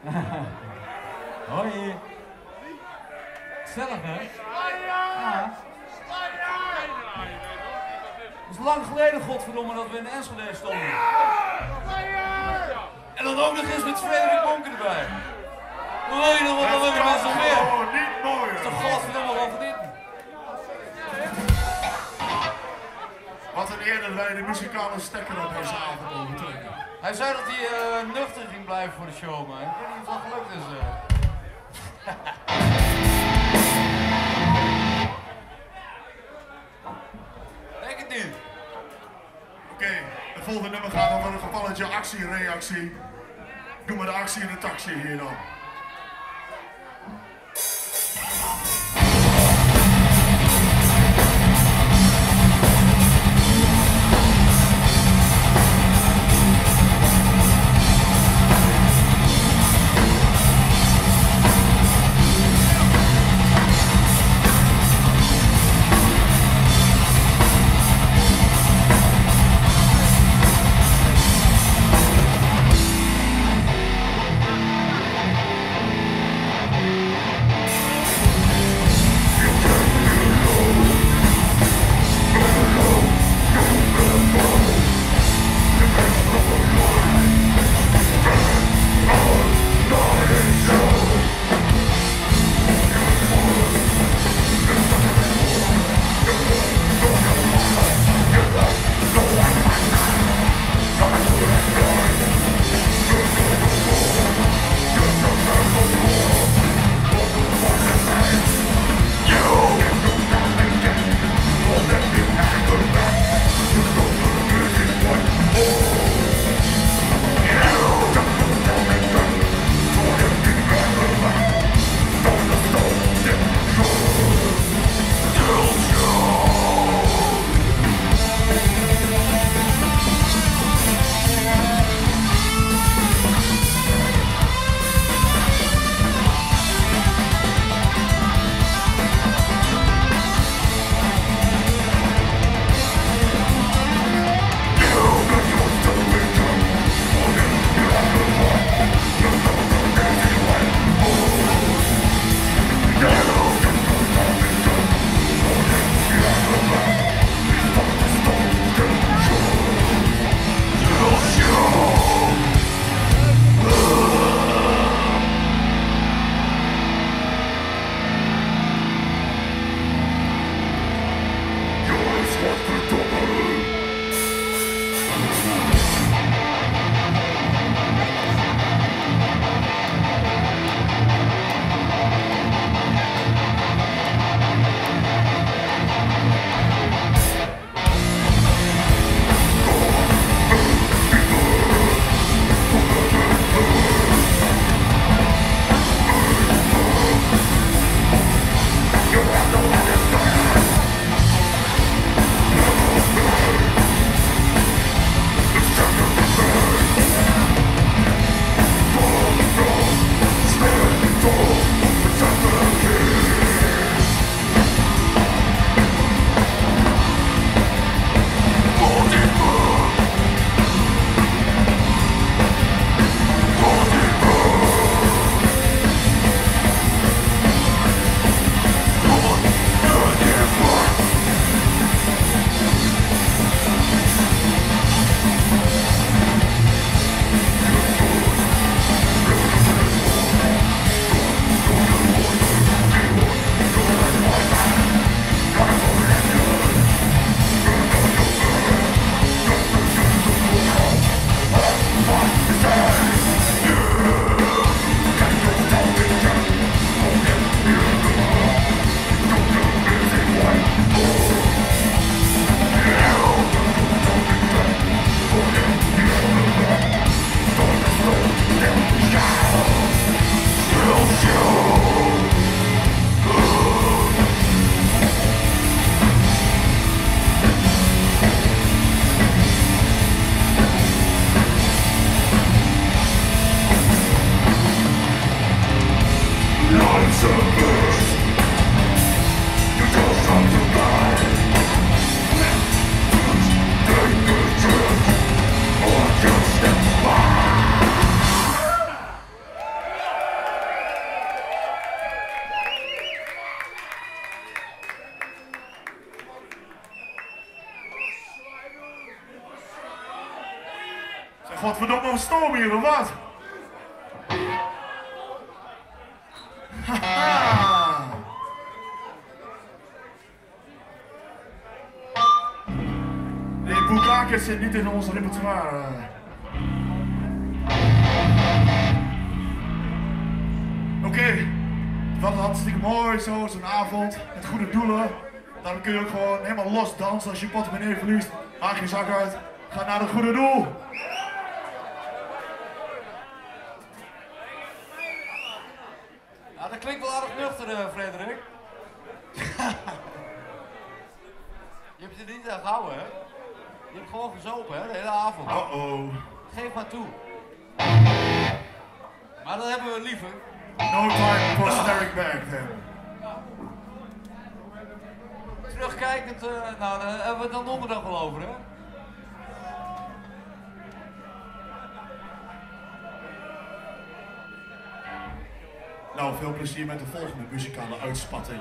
Hoi. Gezellig, hè? Ja. Het is lang geleden, godverdomme, dat we in Enschede stonden. En dan ook nog eens met Frederik Bonken erbij. Hoe wil je nog wat leuke mensen nog meer? Oh, niet mooi. Dat is toch godverdomme wel verdiend. Wat een eer dat wij de muzikale stekker op deze avond mogen trekken. Hij zei dat hij nuchter ging blijven voor de show, maar ik weet niet of dat gelukt is. Denk het niet. Oké, het volgende nummer gaat over een gevalletje actie-reactie. Doe maar de actie in de taxi hier dan. nog stoom hier of wat? Haha. Nee, Bukakis zit niet in ons repertoire. Oké, dat was hartstikke mooi, zo'n avond met goede doelen. Dan kun je ook gewoon helemaal los dansen als je portemonnee verliest. Maak je zak uit, ga naar het goede doel. Ja, dat klinkt wel aardig nuchter, Frederik. Je hebt je er niet aan gehouden, hè? Je hebt gewoon gezopen, hè, de hele avond. Uh-oh. Geef maar toe. Maar dat hebben we liever. No time for staring back then. Terugkijkend, nou, daar hebben we het dan donderdag wel over, hè? Nou, veel plezier met de volgende muzikale uitspatting.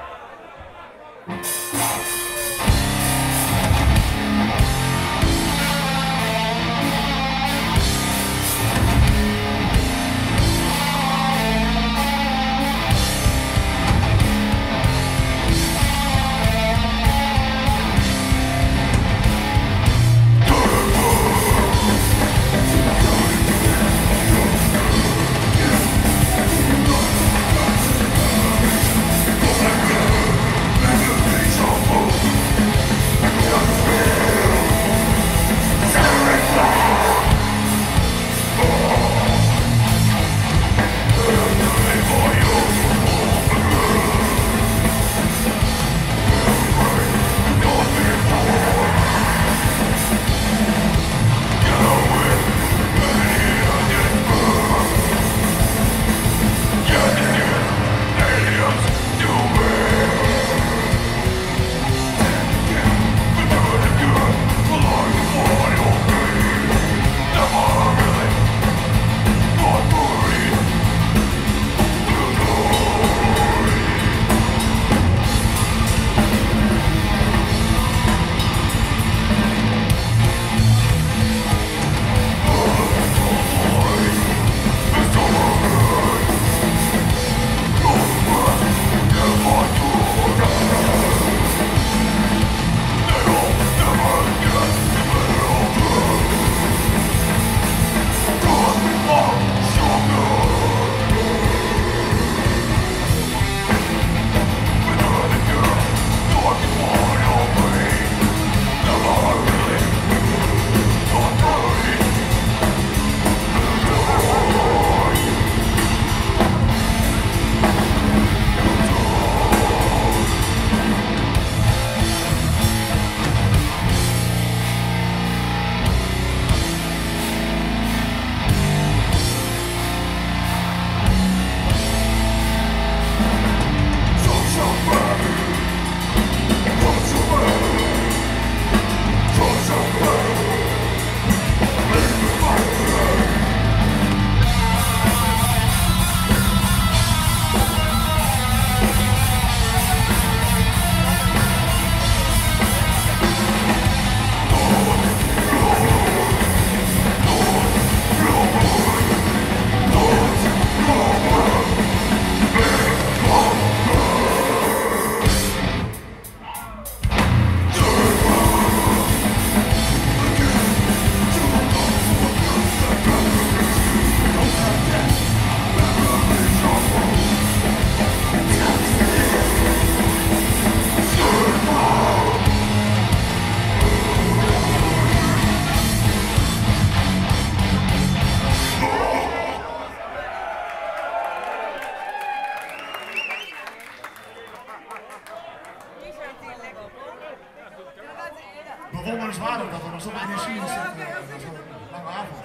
Bewonderenswaardig dat er nog zoveel energie in zit. Dat is een lange avond.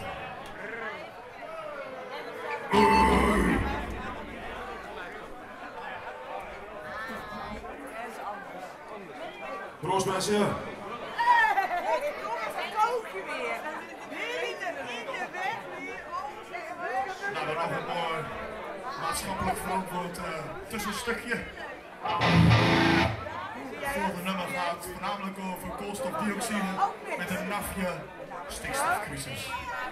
Proost mensen. Hey, kookje weer. In de weg weer. Nou, dan nog een mooi maatschappelijk verantwoord tussenstukje. Het volgende nummer gaat voornamelijk over koolstofdioxide met een nafje stikstofcrisis.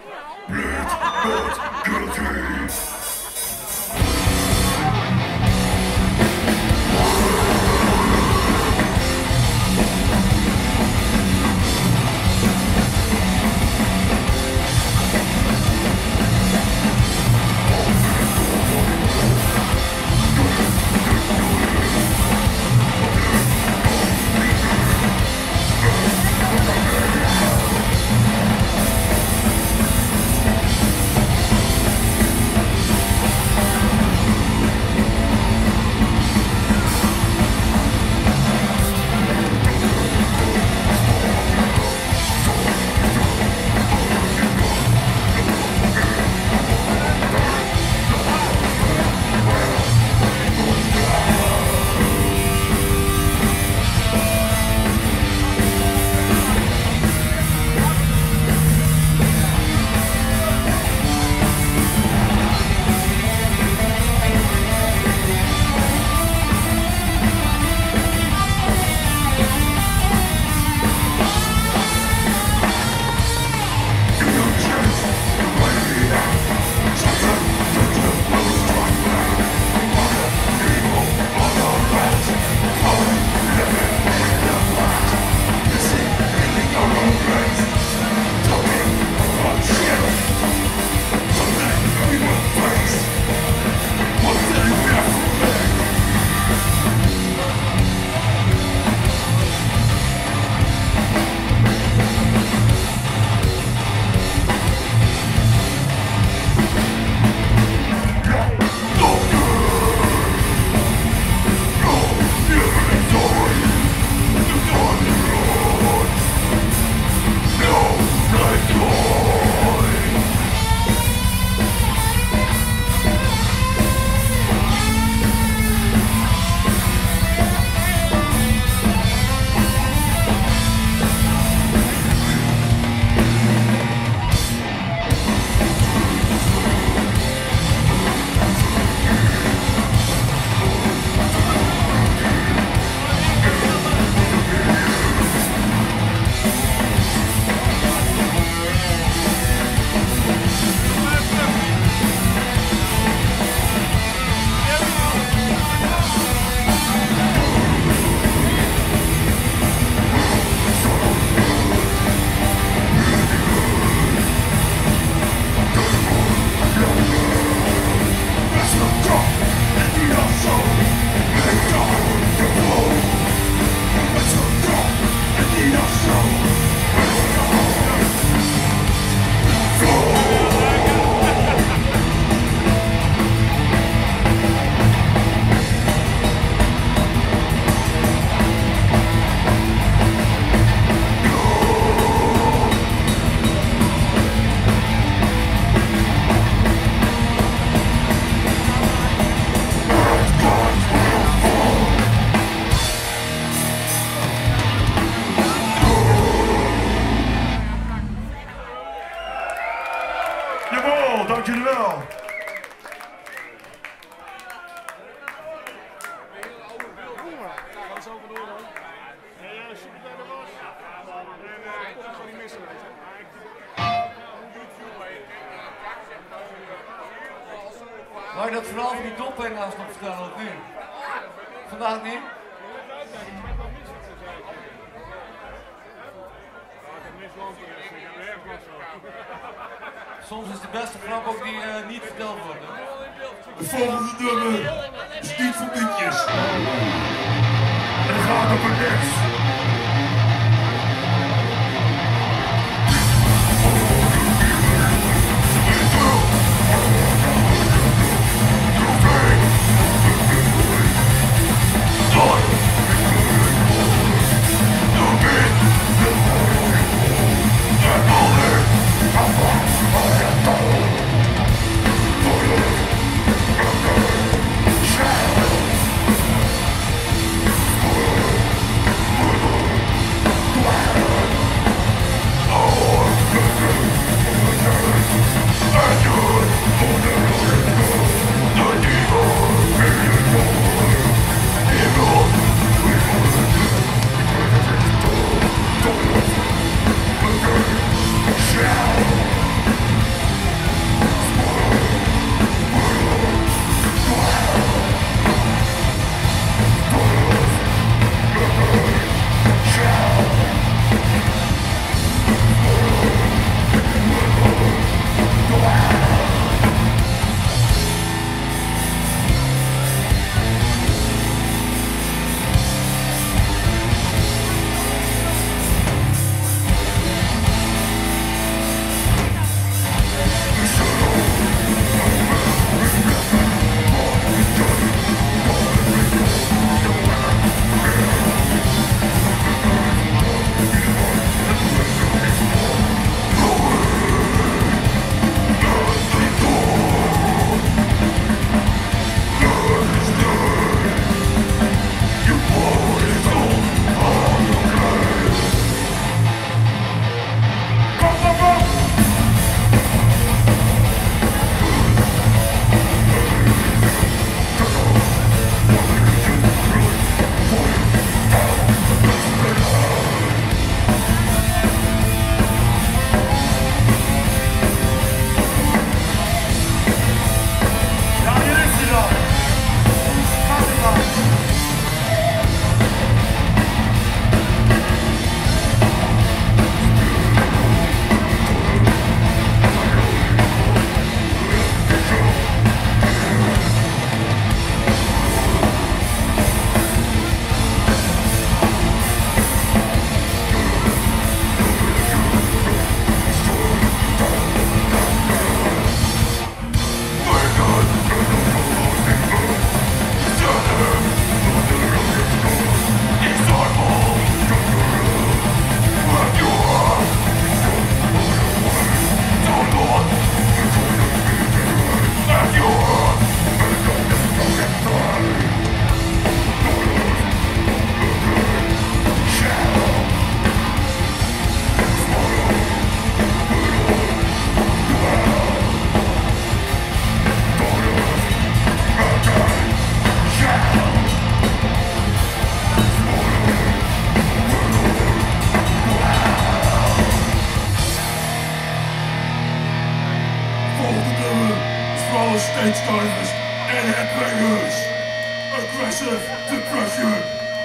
dank jullie wel. Wou je dat verhaal van die doppelhengers nog vertellen of nu? Vandaag niet? Soms is de beste grap ook die niet verteld wordt. De volgende nummer is niet voor nietjes. En het gaat over niks. all stage divers and headbangers. Aggressive depression.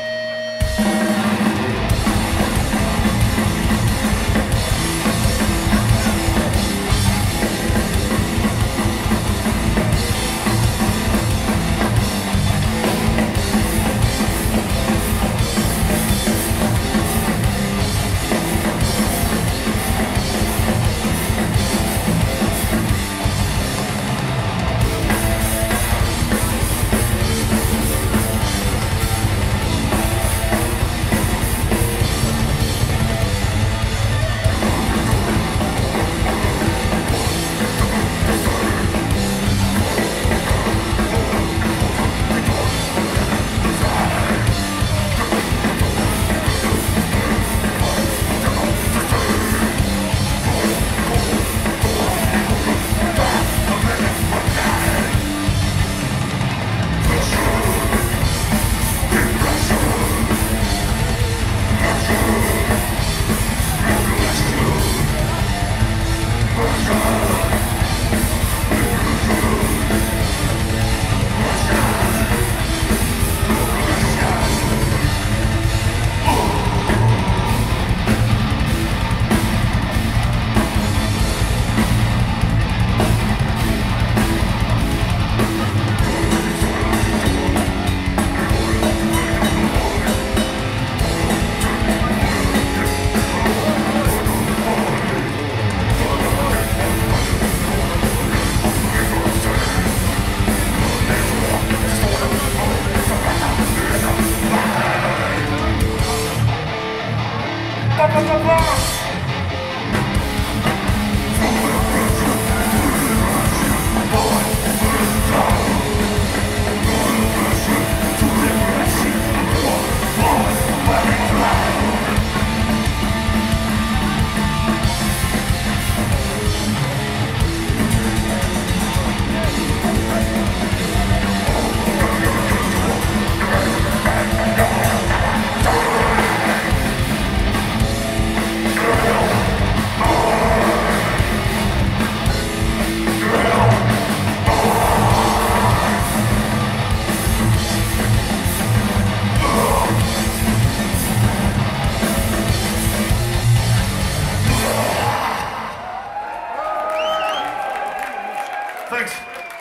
Thanks.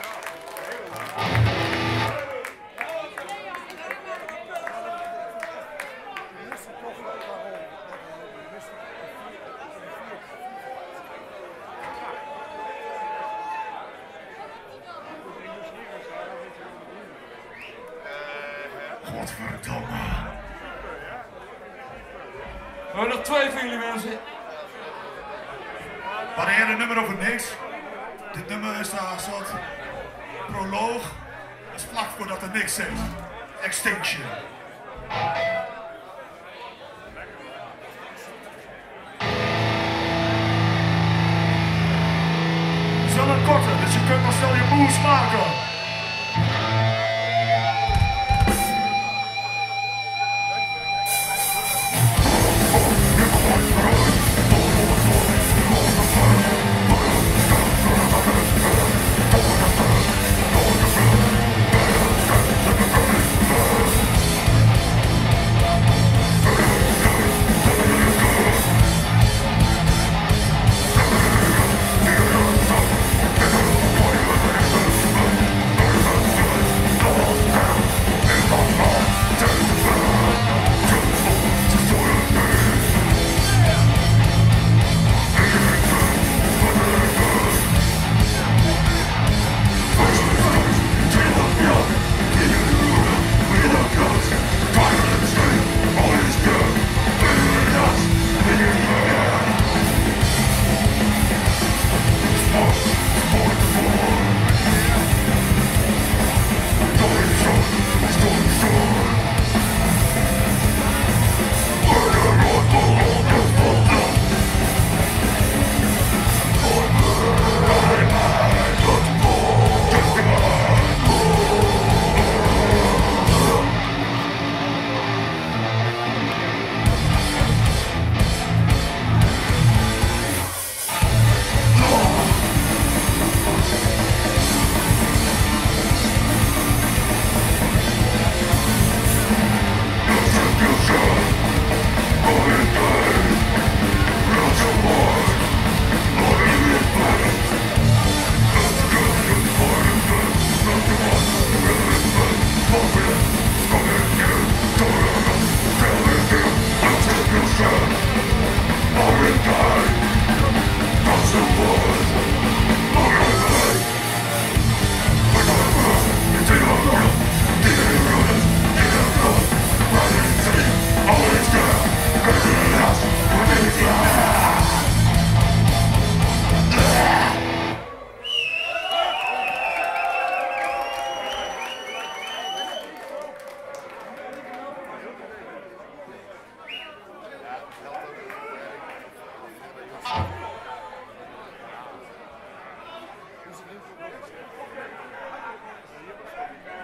Godverdomme. We hebben nog 2 voor jullie mensen. We hadden eerder een nummer over niks. Dit nummer is daar een soort proloog. Dat is vlak voordat er niks is. Extinction. Het is wel een korte, dus je kunt nog snel je moves maken.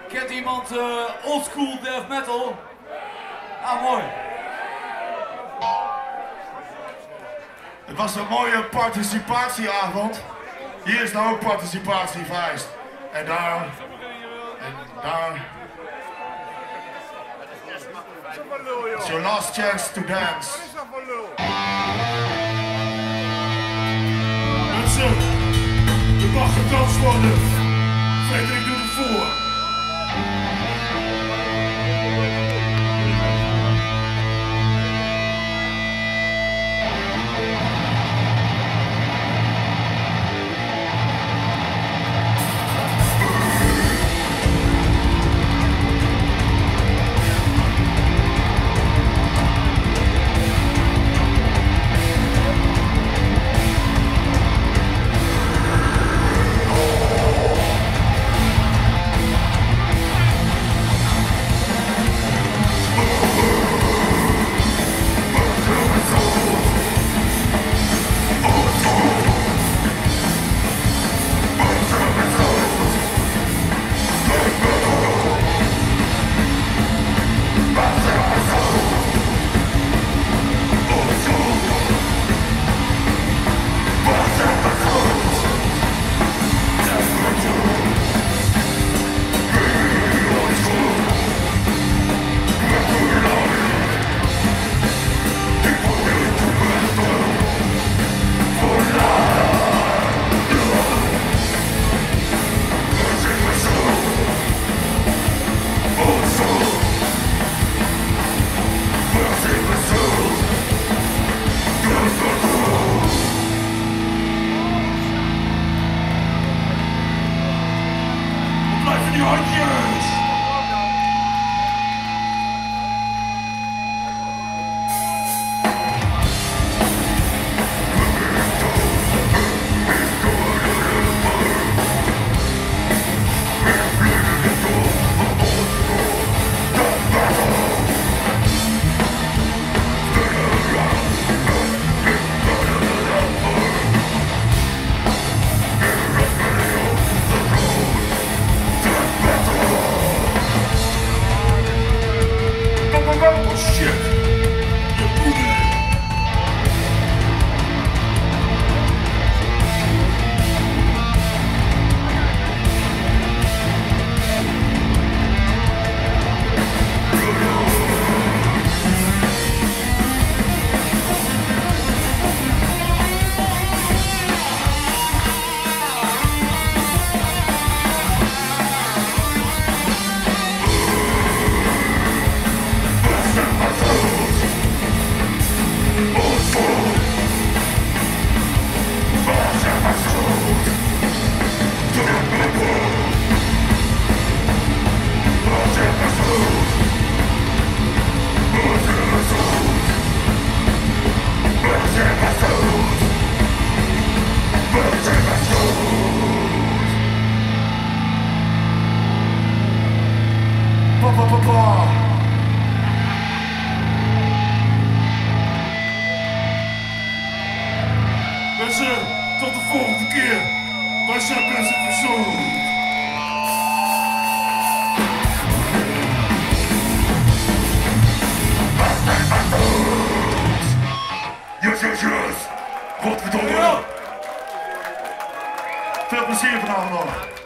Kent iemand oldschool death metal? Ah, mooi. Het was een mooie participatieavond. Hier is nou ook participatiefeest. En daar. En daar. It's your last chance to dance. Mensen, er mag gedanst worden. Frederik doet het voor. Mensen, tot de volgende keer. Wij zijn best in persoon. Yes. Godverdomme. Veel plezier vanavond nog.